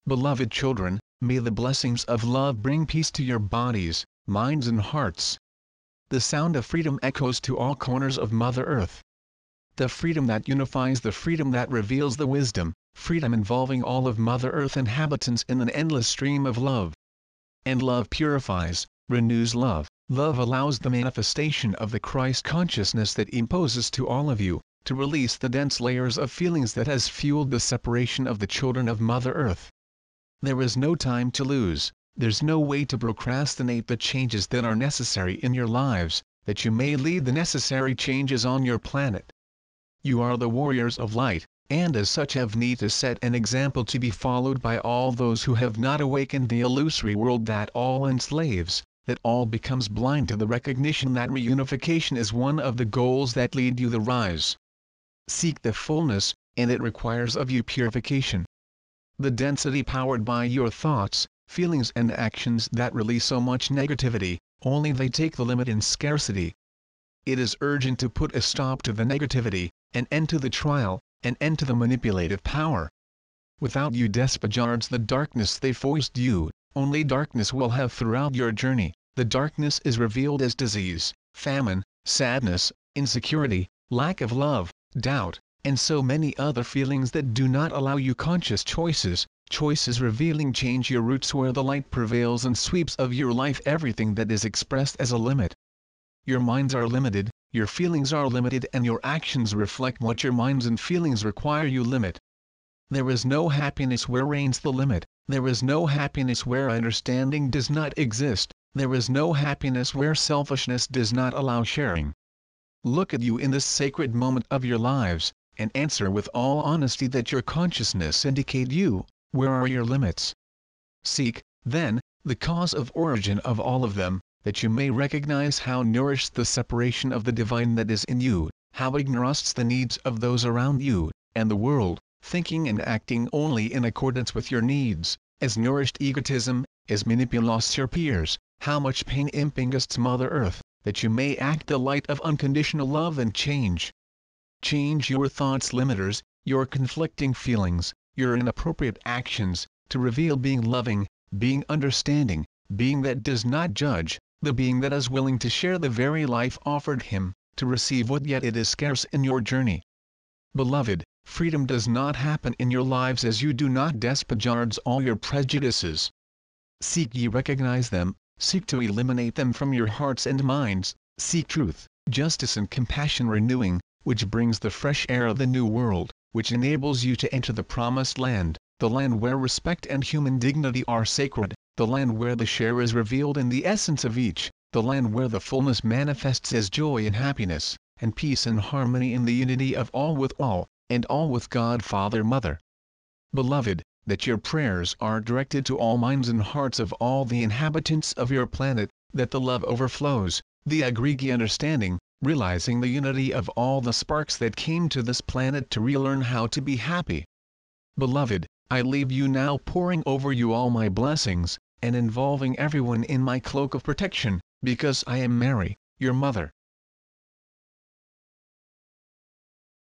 Beloved children, may the blessings of love bring peace to your bodies, minds and hearts. The sound of freedom echoes to all corners of Mother Earth. The freedom that unifies, the freedom that reveals the wisdom, freedom involving all of Mother Earth inhabitants in an endless stream of love. And love purifies, renews love. Love allows the manifestation of the Christ consciousness that imposes to all of you, to release the dense layers of feelings that has fueled the separation of the children of Mother Earth. There is no time to lose, there's no way to procrastinate the changes that are necessary in your lives, that you may lead the necessary changes on your planet. You are the warriors of light, and as such have need to set an example to be followed by all those who have not awakened the illusory world that all enslaves, that all becomes blind to the recognition that reunification is one of the goals that lead you the rise. Seek the fullness, and it requires of you purification. The density powered by your thoughts, feelings and actions that release so much negativity, only they take the limit in scarcity. It is urgent to put a stop to the negativity, an end to the trial, an end to the manipulative power. Without you disregards the darkness they foist you, only darkness will have throughout your journey. The darkness is revealed as disease, famine, sadness, insecurity, lack of love, doubt, and so many other feelings that do not allow you conscious choices, choices revealing change your roots where the light prevails and sweeps of your life everything that is expressed as a limit. Your minds are limited, your feelings are limited, and your actions reflect what your minds and feelings require you limit. There is no happiness where reigns the limit, there is no happiness where understanding does not exist, there is no happiness where selfishness does not allow sharing. Look at you in this sacred moment of your lives, and answer with all honesty that your consciousness indicate you, where are your limits? Seek, then, the cause of origin of all of them, that you may recognize how nourished the separation of the divine that is in you, how ignorous the needs of those around you, and the world, thinking and acting only in accordance with your needs, as nourished egotism, as manipulates your peers, how much pain impingusts Mother Earth, that you may act the light of unconditional love and change. Change your thoughts limiters, your conflicting feelings, your inappropriate actions, to reveal being loving, being understanding, being that does not judge, the being that is willing to share the very life offered him, to receive what yet it is scarce in your journey. Beloved, freedom does not happen in your lives as you do not disregards all your prejudices. Seek ye recognize them, seek to eliminate them from your hearts and minds, seek truth, justice and compassion renewing, which brings the fresh air of the new world, which enables you to enter the promised land, the land where respect and human dignity are sacred, the land where the share is revealed in the essence of each, the land where the fullness manifests as joy and happiness, and peace and harmony in the unity of all with all, and all with God Father Mother. Beloved, that your prayers are directed to all minds and hearts of all the inhabitants of your planet, that the love overflows, the agree understanding, realizing the unity of all the sparks that came to this planet to relearn how to be happy. Beloved, I leave you now pouring over you all my blessings, and involving everyone in my cloak of protection, because I am Mary, your mother.